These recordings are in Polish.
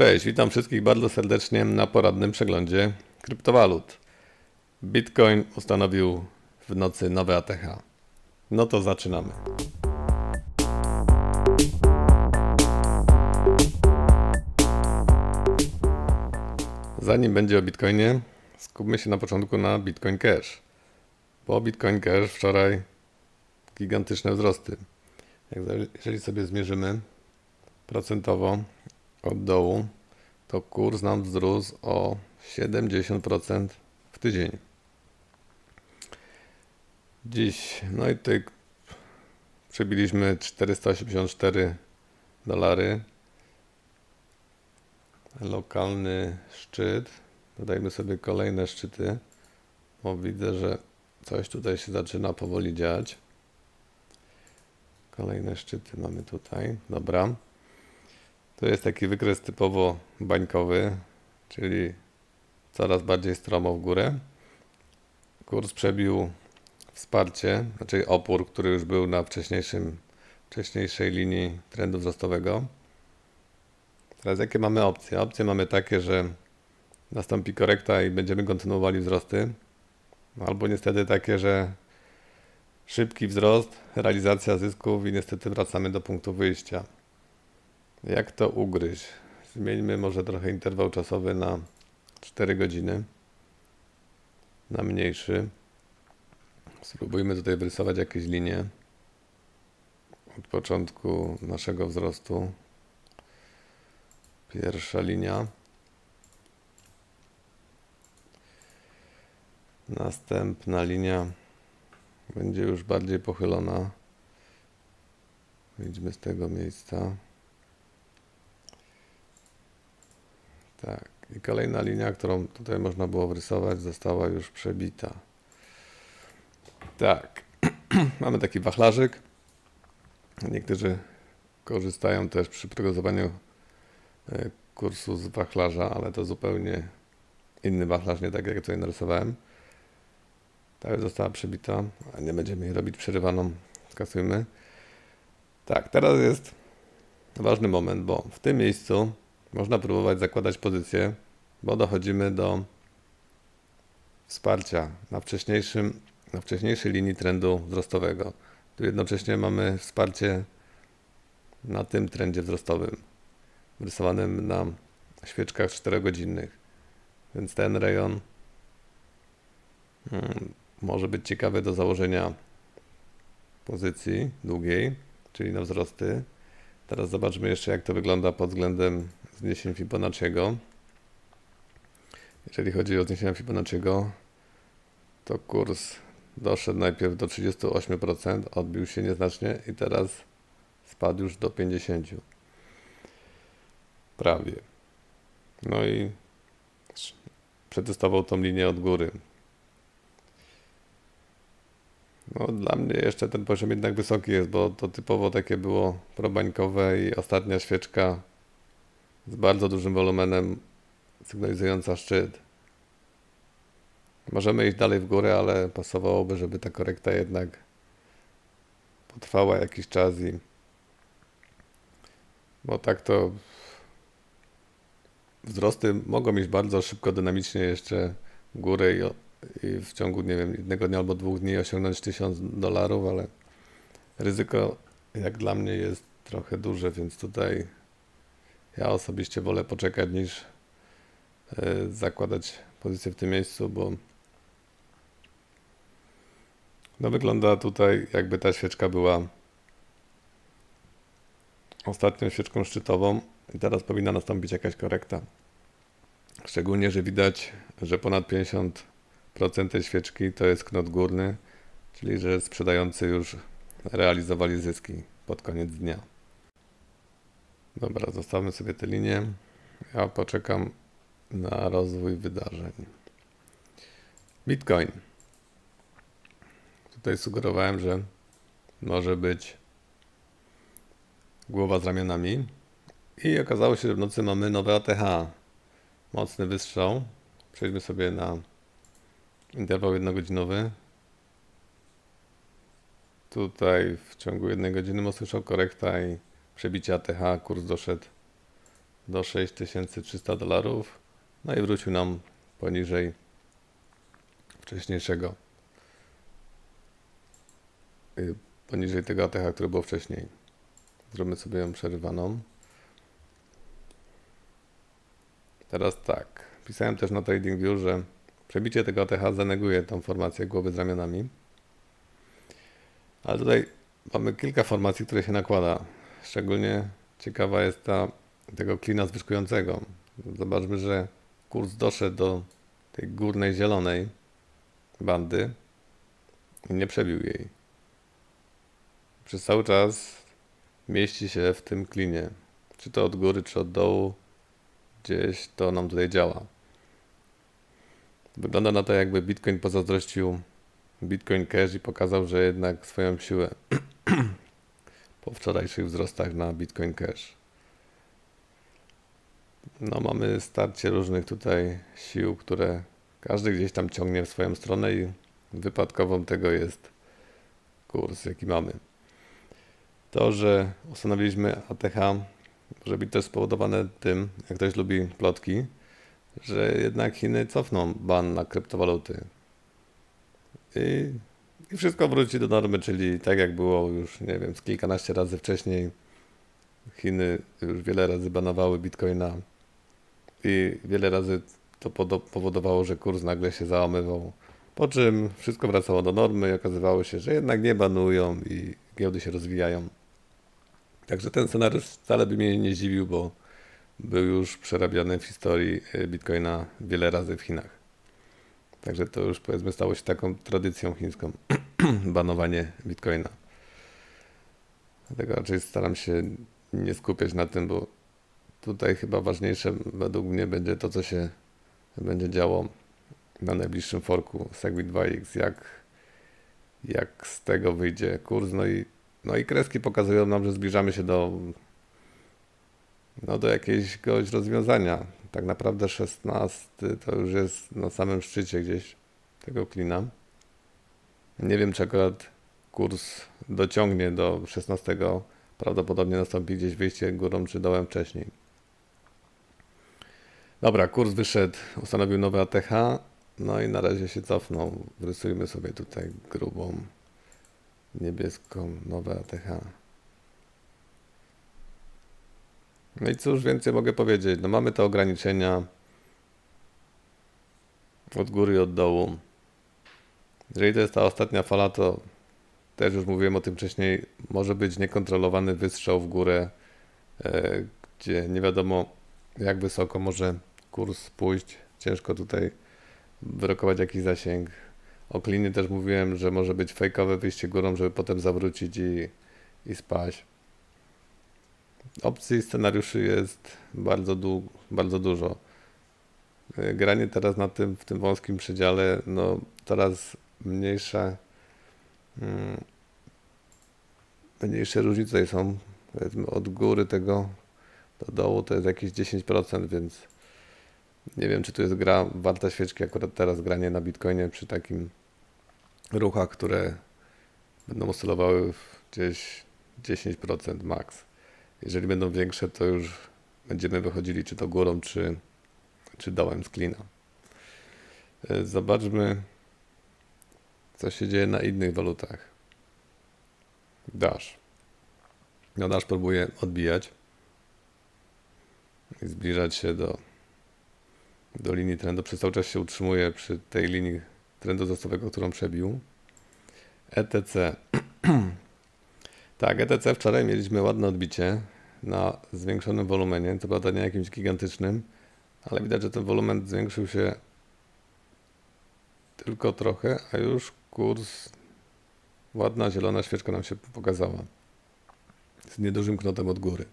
Cześć, witam wszystkich bardzo serdecznie na poradnym przeglądzie kryptowalut. Bitcoin ustanowił w nocy nowe ATH. No to zaczynamy. Zanim będzie o Bitcoinie, skupmy się na początku na Bitcoin Cash. Bo Bitcoin Cash wczoraj gigantyczne wzrosty. Jeżeli sobie zmierzymy procentowo od dołu, to kurs nam wzrósł o 70% w tydzień. Dziś, no i tutaj przebiliśmy $484. Lokalny szczyt. Dodajmy sobie kolejne szczyty, bo widzę, że coś tutaj się zaczyna powoli dziać. Kolejne szczyty mamy tutaj. Dobra. To jest taki wykres typowo bańkowy, czyli coraz bardziej stromo w górę. Kurs przebił wsparcie, znaczy opór, który już był na wcześniejszej linii trendu wzrostowego. Teraz jakie mamy opcje? Opcje mamy takie, że nastąpi korekta i będziemy kontynuowali wzrosty. Albo niestety takie, że szybki wzrost, realizacja zysków i niestety wracamy do punktu wyjścia. Jak to ugryźć? Zmieńmy może trochę interwał czasowy na 4 godziny, na mniejszy. Spróbujmy tutaj wyrysować jakieś linie od początku naszego wzrostu. Pierwsza linia. Następna linia będzie już bardziej pochylona. Wyjdźmy z tego miejsca. Tak, i kolejna linia, którą tutaj można było wyrysować, została już przebita. Tak, mamy taki wachlarzyk. Niektórzy korzystają też przy prognozowaniu kursu z wachlarza, ale to zupełnie inny wachlarz, nie tak jak tutaj narysowałem. Ta już została przebita, a nie będziemy jej robić przerywaną. Skasujmy. Tak, teraz jest ważny moment, bo w tym miejscu można próbować zakładać pozycję, bo dochodzimy do wsparcia na wcześniejszej linii trendu wzrostowego. Tu jednocześnie mamy wsparcie na tym trendzie wzrostowym, wyrysowanym na świeczkach 4-godzinnych. Więc ten rejon może być ciekawy do założenia pozycji długiej, czyli na wzrosty. Teraz zobaczmy jeszcze, jak to wygląda pod względem zniesień Fibonacciego. Jeżeli chodzi o zniesienia Fibonacciego, to kurs doszedł najpierw do 38%, odbił się nieznacznie i teraz spadł już do 50%. Prawie. No i przetestował tą linię od góry. No, dla mnie jeszcze ten poziom jednak wysoki jest, bo to typowo takie było probańkowe i ostatnia świeczka z bardzo dużym wolumenem sygnalizująca szczyt. Możemy iść dalej w górę, ale pasowałoby, żeby ta korekta jednak potrwała jakiś czas bo tak to wzrosty mogą iść bardzo szybko, dynamicznie jeszcze w górę i w ciągu, nie wiem, jednego dnia albo 2 dni osiągnąć $1000, ale ryzyko jak dla mnie jest trochę duże, więc tutaj ja osobiście wolę poczekać niż zakładać pozycję w tym miejscu, bo no wygląda tutaj, jakby ta świeczka była ostatnią świeczką szczytową i teraz powinna nastąpić jakaś korekta. Szczególnie, że widać, że ponad 50% tej świeczki to jest knot górny, czyli że sprzedający już realizowali zyski pod koniec dnia. Dobra, zostawmy sobie te linie. Ja poczekam na rozwój wydarzeń. Bitcoin. Tutaj sugerowałem, że może być głowa z ramionami i okazało się, że w nocy mamy nowe ATH. Mocny wystrzał. Przejdźmy sobie na interwał 1-godzinowy. Tutaj w ciągu 1 godziny mocny szok, korekta i przebicie ATH. Kurs doszedł do $6300. No i wrócił nam poniżej wcześniejszego, poniżej tego ATH, który było wcześniej. Zrobimy sobie ją przerywaną. Teraz tak, pisałem też na TradingView, że przebicie tego ATH zaneguje tą formację głowy z ramionami. Ale tutaj mamy kilka formacji, które się nakłada. Szczególnie ciekawa jest tego klina zwyżkującego. Zobaczmy, że kurs doszedł do tej górnej zielonej bandy i nie przebił jej. Przez cały czas mieści się w tym klinie. Czy to od góry, czy od dołu. Gdzieś to nam tutaj działa. Wygląda na to, jakby Bitcoin pozazdrościł Bitcoin Cash i pokazał, że jednak swoją siłę po wczorajszych wzrostach na Bitcoin Cash. No, mamy starcie różnych tutaj sił, które każdy gdzieś tam ciągnie w swoją stronę i wypadkową tego jest kurs, jaki mamy. To, że ustanowiliśmy ATH, może być też spowodowane tym, jak ktoś lubi plotki, że jednak Chiny cofną ban na kryptowaluty. I wszystko wróci do normy, czyli tak jak było już, nie wiem, z kilkanaście razy wcześniej. Chiny już wiele razy banowały Bitcoina i wiele razy to powodowało, że kurs nagle się załamywał. Po czym wszystko wracało do normy i okazywało się, że jednak nie banują i giełdy się rozwijają. Także ten scenariusz wcale by mnie nie zdziwił, bo był już przerabiany w historii Bitcoina wiele razy w Chinach. Także to już, powiedzmy, stało się taką tradycją chińską, banowanie Bitcoina. Dlatego raczej staram się nie skupiać na tym, bo tutaj chyba ważniejsze według mnie będzie to, co się będzie działo na najbliższym forku Segwit 2X, jak z tego wyjdzie kurs. No i kreski pokazują nam, że zbliżamy się do jakiegoś rozwiązania. Tak naprawdę 16 to już jest na samym szczycie gdzieś tego klina. Nie wiem, czy akurat kurs dociągnie do 16. Prawdopodobnie nastąpi gdzieś wyjście górą czy dołem wcześniej. Dobra, kurs wyszedł, ustanowił nowe ATH. No i na razie się cofnął. Wrysujmy sobie tutaj grubą, niebieską, nowe ATH. No i cóż więcej mogę powiedzieć? No mamy te ograniczenia od góry i od dołu. Jeżeli to jest ta ostatnia fala, to też już mówiłem o tym wcześniej, może być niekontrolowany wystrzał w górę, gdzie nie wiadomo jak wysoko może kurs pójść. Ciężko tutaj wyrokować jakiś zasięg. O klinie też mówiłem, że może być fejkowe wyjście górą, żeby potem zawrócić i spaść. Opcji i scenariuszy jest bardzo dużo. Granie teraz w tym wąskim przedziale, no coraz mniejsze różnice tutaj są. Powiedzmy od góry tego do dołu to jest jakieś 10%, więc nie wiem, czy to jest gra warta świeczki akurat teraz, granie na Bitcoinie przy takim ruchach, które będą oscylowały gdzieś 10% max. Jeżeli będą większe, to już będziemy wychodzili czy to górą, czy dołem z klina. Zobaczmy, co się dzieje na innych walutach. Dash. No Dash próbuje odbijać i zbliżać się do linii trendu. Przez cały czas się utrzymuje przy tej linii trendu wzrostowego, którą przebił. ETC. Tak, ETC wczoraj mieliśmy ładne odbicie na zwiększonym wolumenie, co prawda nie jakimś gigantycznym, ale widać, że ten wolumen zwiększył się tylko trochę, a już kurs, ładna zielona świeczka nam się pokazała z niedużym knotem od góry.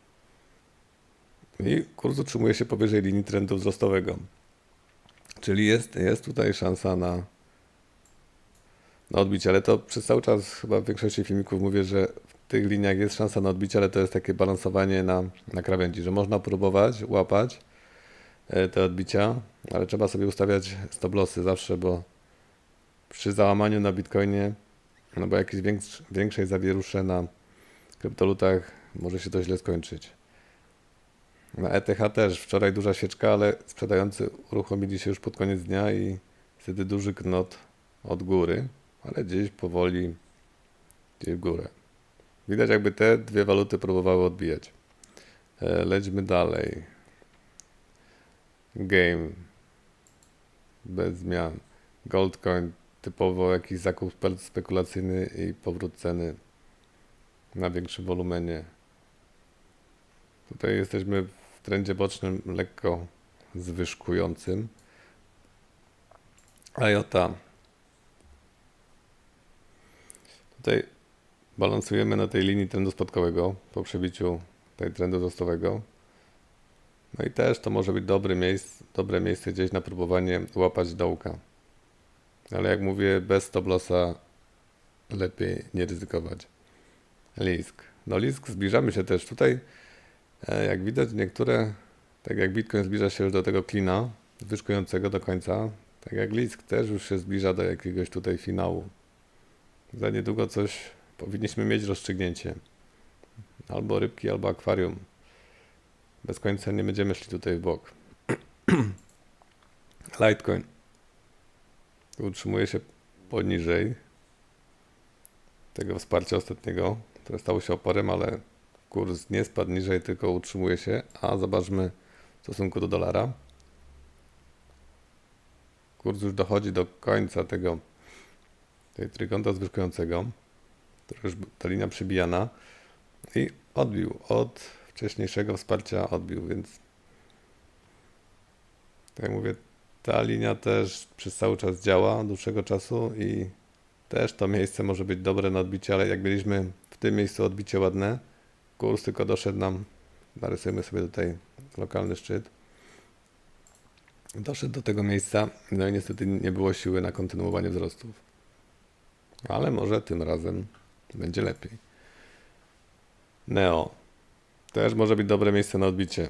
I kurs utrzymuje się powyżej linii trendu wzrostowego. Czyli jest tutaj szansa na odbicie, ale to przez cały czas chyba w większości filmików mówię, że w tych liniach jest szansa na odbicie, ale to jest takie balansowanie na krawędzi, że można próbować łapać te odbicia, ale trzeba sobie ustawiać stop lossy zawsze, bo przy załamaniu na Bitcoinie, no bo jakieś większej zawierusze na kryptolutach może się to źle skończyć. Na ETH też wczoraj duża świeczka, ale sprzedający uruchomili się już pod koniec dnia i wtedy duży knot od góry, ale gdzieś powoli gdzieś w górę. Widać, jakby te dwie waluty próbowały odbijać. Lećmy dalej. Game. Bez zmian. Goldcoin. Typowo jakiś zakup spekulacyjny i powrót ceny na większym wolumenie. Tutaj jesteśmy w trendzie bocznym lekko zwyżkującym. IOTA. Tutaj balansujemy na tej linii trendu spadkowego po przebiciu tej trendu wzrostowego. No i też to może być dobre miejsce gdzieś na próbowanie łapać dołka. Ale jak mówię, bez stop lossa lepiej nie ryzykować. Lisk. No Lisk zbliżamy się też tutaj. Jak widać niektóre, tak jak Bitcoin zbliża się już do tego klina zwyżkującego do końca, tak jak Lisk też już się zbliża do jakiegoś tutaj finału. Za niedługo coś powinniśmy mieć rozstrzygnięcie. Albo rybki, albo akwarium. Bez końca nie będziemy szli tutaj w bok. Litecoin. Utrzymuje się poniżej tego wsparcia ostatniego, które stało się oporem, ale kurs nie spadł niżej, tylko utrzymuje się. A zobaczmy w stosunku do dolara. Kurs już dochodzi do końca tej trójkąta zwyżkującego. To już ta linia przybijana i odbił od wcześniejszego wsparcia, więc tak jak mówię, ta linia też przez cały czas działa od dłuższego czasu i też to miejsce może być dobre na odbicie, ale jak mieliśmy w tym miejscu odbicie ładne, kurs tylko doszedł nam, narysujemy sobie tutaj lokalny szczyt, doszedł do tego miejsca, no i niestety nie było siły na kontynuowanie wzrostów, ale może tym razem będzie lepiej. Neo. Też może być dobre miejsce na odbicie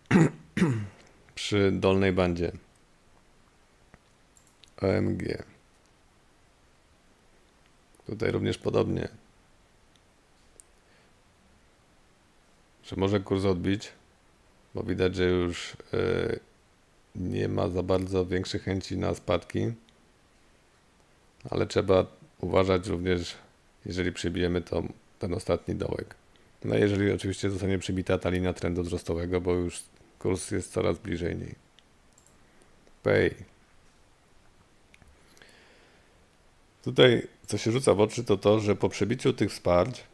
przy dolnej bandzie. OMG. Tutaj również podobnie. Że może kurs odbić, bo widać, że już nie ma za bardzo większych chęci na spadki, ale trzeba uważać również, jeżeli przebijemy to ten ostatni dołek. No jeżeli oczywiście zostanie przybita ta linia trendu wzrostowego, bo już kurs jest coraz bliżej niej. Pay. Tutaj co się rzuca w oczy to, że po przebiciu tych wsparć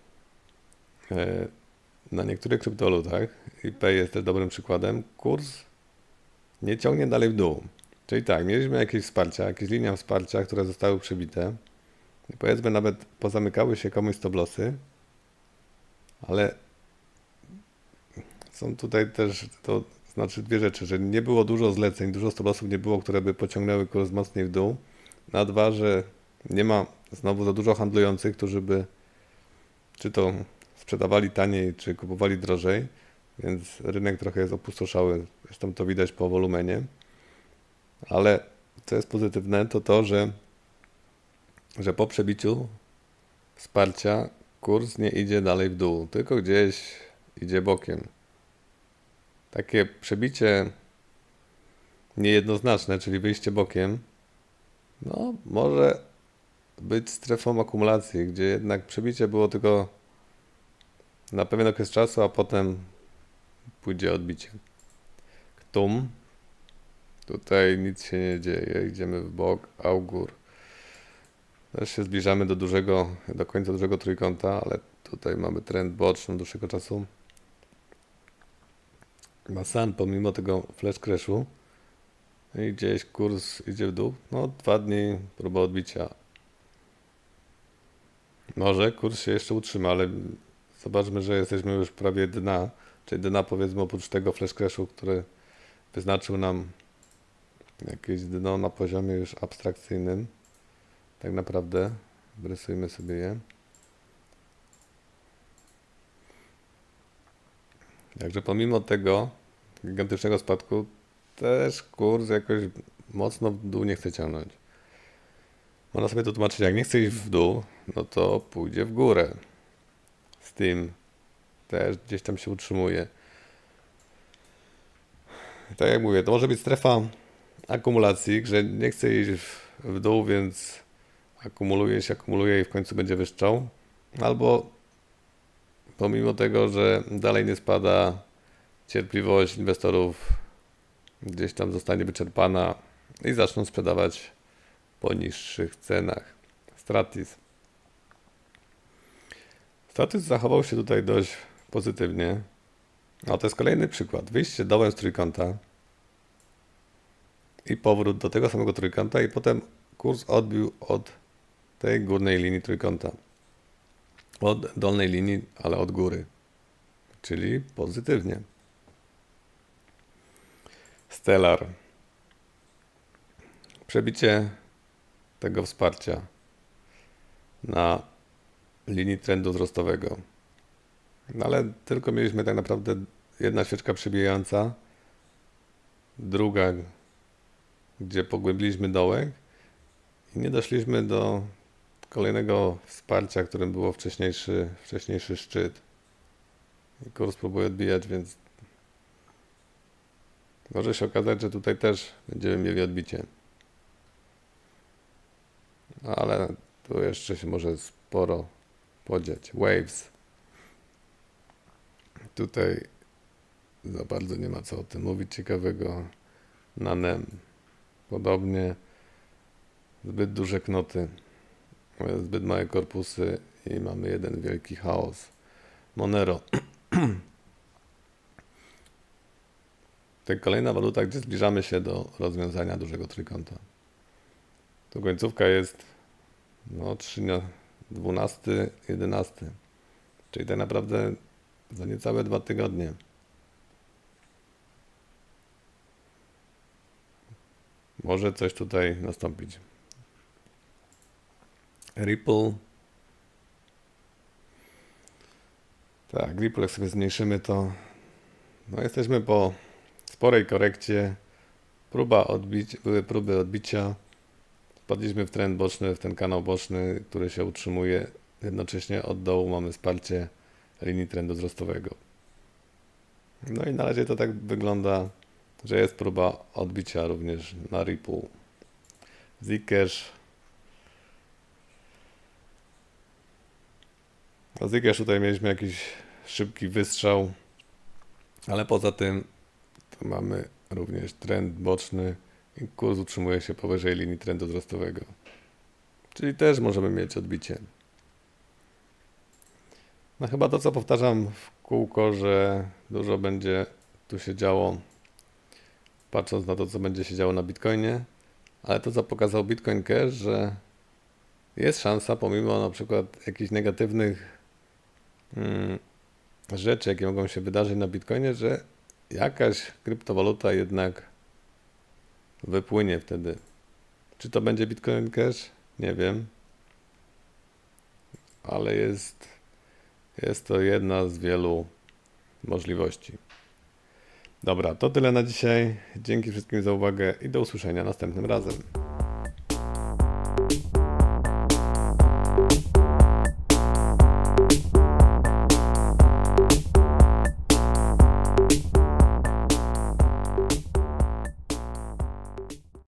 na niektórych kryptowalutach, i Pay jest też dobrym przykładem, kurs nie ciągnie dalej w dół. Czyli tak, mieliśmy jakieś wsparcia, jakieś linie wsparcia, które zostały przebite i powiedzmy nawet pozamykały się komuś stop lossy, ale są tutaj też, to znaczy dwie rzeczy, że nie było dużo zleceń, dużo stop lossów nie było, które by pociągnęły kurs mocniej w dół, a dwa, że nie ma znowu za dużo handlujących, którzy by czy to sprzedawali taniej, czy kupowali drożej, więc rynek trochę jest opustoszały, zresztą to widać po wolumenie, ale co jest pozytywne, to, że po przebiciu wsparcia kurs nie idzie dalej w dół, tylko gdzieś idzie bokiem. Takie przebicie niejednoznaczne, czyli wyjście bokiem, no może być strefą akumulacji, gdzie jednak przebicie było tylko na pewien okres czasu, a potem pójdzie odbicie. KTUM. Tutaj nic się nie dzieje, idziemy w bok, Augur. Też się zbliżamy do końca dużego trójkąta, ale tutaj mamy trend boczny od dłuższego czasu. Masan pomimo tego flash crashu i gdzieś kurs idzie w dół. No 2 dni próba odbicia. Może kurs się jeszcze utrzyma, ale zobaczmy, że jesteśmy już prawie dna, czyli dna powiedzmy oprócz tego flash crashu, który wyznaczył nam jakieś dno na poziomie już abstrakcyjnym. Tak naprawdę wrysujmy sobie je. Także pomimo tego gigantycznego spadku też kurs jakoś mocno w dół nie chce ciągnąć. Można sobie to tłumaczyć, jak nie chce iść w dół, no to pójdzie w górę. Steam też gdzieś tam się utrzymuje. tak jak mówię, to może być strefa akumulacji, że nie chce iść w dół, więc akumuluje i w końcu będzie wyszczał. Albo pomimo tego, że dalej nie spada, cierpliwość inwestorów gdzieś tam zostanie wyczerpana i zaczną sprzedawać po niższych cenach. Stratis zachował się tutaj dość pozytywnie. No to jest kolejny przykład. Wyjście dołem z trójkąta i powrót do tego samego trójkąta i potem kurs odbił od tej górnej linii trójkąta. Od dolnej linii, ale od góry. Czyli pozytywnie. Stellar. Przebicie tego wsparcia na linii trendu wzrostowego. No ale tylko mieliśmy tak naprawdę jedna świeczka przebijająca, druga, gdzie pogłębiliśmy dołek i nie doszliśmy do kolejnego wsparcia, którym było wcześniejszy szczyt. I kurs próbuje odbijać, więc może się okazać, że tutaj też będziemy mieli odbicie. Ale tu jeszcze się może sporo podziać. Waves. Tutaj za bardzo nie ma co o tym mówić ciekawego. Na NEM podobnie. Zbyt duże knoty, zbyt małe korpusy i mamy jeden wielki chaos. Monero. To kolejna waluta, gdzie zbliżamy się do rozwiązania dużego trójkąta. Tu końcówka jest 3 na 12, 11. Czyli tak naprawdę za niecałe 2 tygodnie. Może coś tutaj nastąpić. Ripple. Tak, Ripple, jak sobie zmniejszymy to, jesteśmy po sporej korekcie. Były próby odbicia. Wpadliśmy w trend boczny, w ten kanał boczny, który się utrzymuje. Jednocześnie od dołu mamy wsparcie linii trendu wzrostowego. No i na razie to tak wygląda, że jest próba odbicia również na Ripple. Zcash. Zcash tutaj mieliśmy jakiś szybki wystrzał, ale poza tym to mamy również trend boczny i kurs utrzymuje się powyżej linii trendu wzrostowego. Czyli też możemy mieć odbicie. No chyba to, co powtarzam w kółko, że dużo będzie tu się działo, patrząc na to, co będzie się działo na Bitcoinie, ale to, co pokazał Bitcoin Cash, że jest szansa, pomimo na przykład jakichś negatywnych rzeczy, jakie mogą się wydarzyć na Bitcoinie, że jakaś kryptowaluta jednak wypłynie wtedy. Czy to będzie Bitcoin Cash? Nie wiem. Ale jest to jedna z wielu możliwości. Dobra, to tyle na dzisiaj. Dzięki wszystkim za uwagę i do usłyszenia następnym razem.